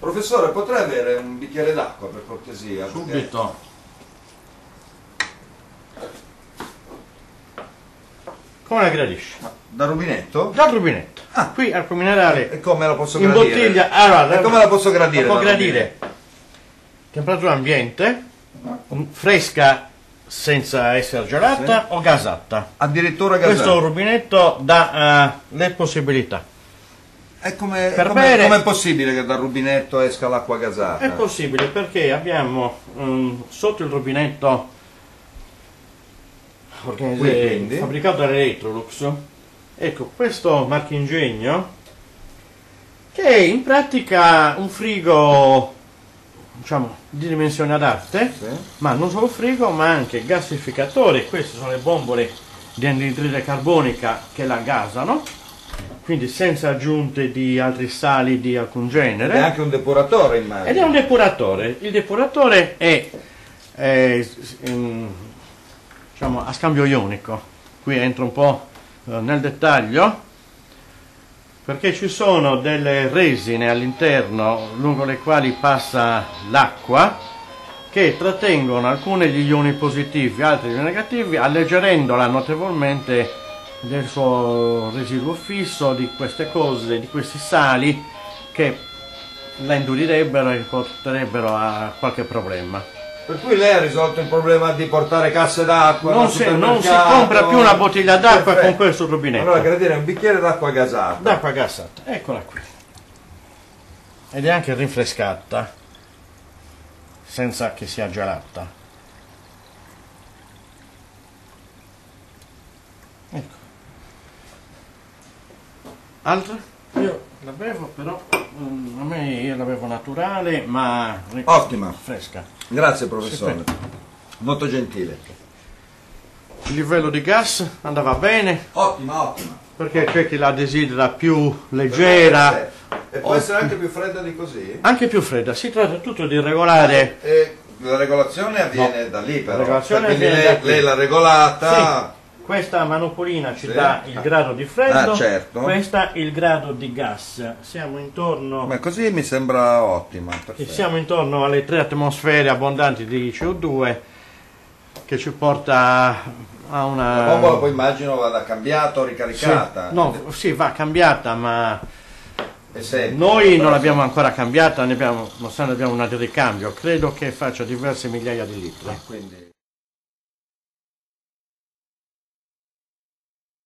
Professore, potrei avere un bicchiere d'acqua per cortesia? Subito. Come la gradisci? Da rubinetto? Dal rubinetto. Ah. Qui al minerale. E come la posso in gradire? bottiglia. Allora, E come la posso gradire? La può dal gradire. Temperatura ambiente, fresca senza essere gelata o gasata. Addirittura gasata? Questo rubinetto dà le possibilità. E come Per bere- è possibile che dal rubinetto esca l'acqua gasata? È possibile perché abbiamo sotto il rubinetto quindi? fabbricato dall'Electrolux, ecco questo marchingegno che è in pratica un frigo, diciamo, di dimensioni adatte, Sì. ma non solo frigo ma anche gassificatore. Queste sono le bombole di anidride carbonica che la gasano, quindi senza aggiunte di altri sali di alcun genere. È anche un depuratore, immagino. Ed è un depuratore. Il depuratore è diciamo, a scambio ionico. Qui entro un po' nel dettaglio, perché ci sono delle resine all'interno lungo le quali passa l'acqua che trattengono alcuni degli ioni positivi, altri degli negativi, alleggerendola notevolmente del suo residuo fisso, di queste cose, di questi sali che la indurirebbero e porterebbero a qualche problema. Per cui lei ha risolto il problema di portare casse d'acqua? Non si compra più una bottiglia d'acqua con questo rubinetto. Allora, gradire un bicchiere d'acqua gasata. D'acqua gassata, eccola qui. Ed è anche rinfrescata, senza che sia gelata. Ecco. Altre? Io la bevo, però a me io la bevo naturale, ma Ottima. fresca. Grazie, professore. Molto gentile. Il livello di gas andava bene, Ottima, ottima. perché c'è chi la desidera più leggera, E può essere anche più fredda di così? anche più fredda. Si tratta tutto di regolare. E la regolazione avviene da lì, però. La regolazione Quindi avviene da qui. lei l'ha regolata. Sì, questa manopolina ci Sì. dà il grado di freddo, Ah, certo. questa il grado di gas. Siamo intorno, Ma così mi sembra ottima. Perfetto. siamo intorno alle 3 atmosfere abbondanti di CO2, che ci porta a una... La bombola poi immagino vada cambiata o ricaricata. Sì, no, sì, va cambiata, ma È semplice. noi non l'abbiamo ancora cambiata, nonostante abbiamo una di ricambio, credo che faccia diverse migliaia di litri. Quindi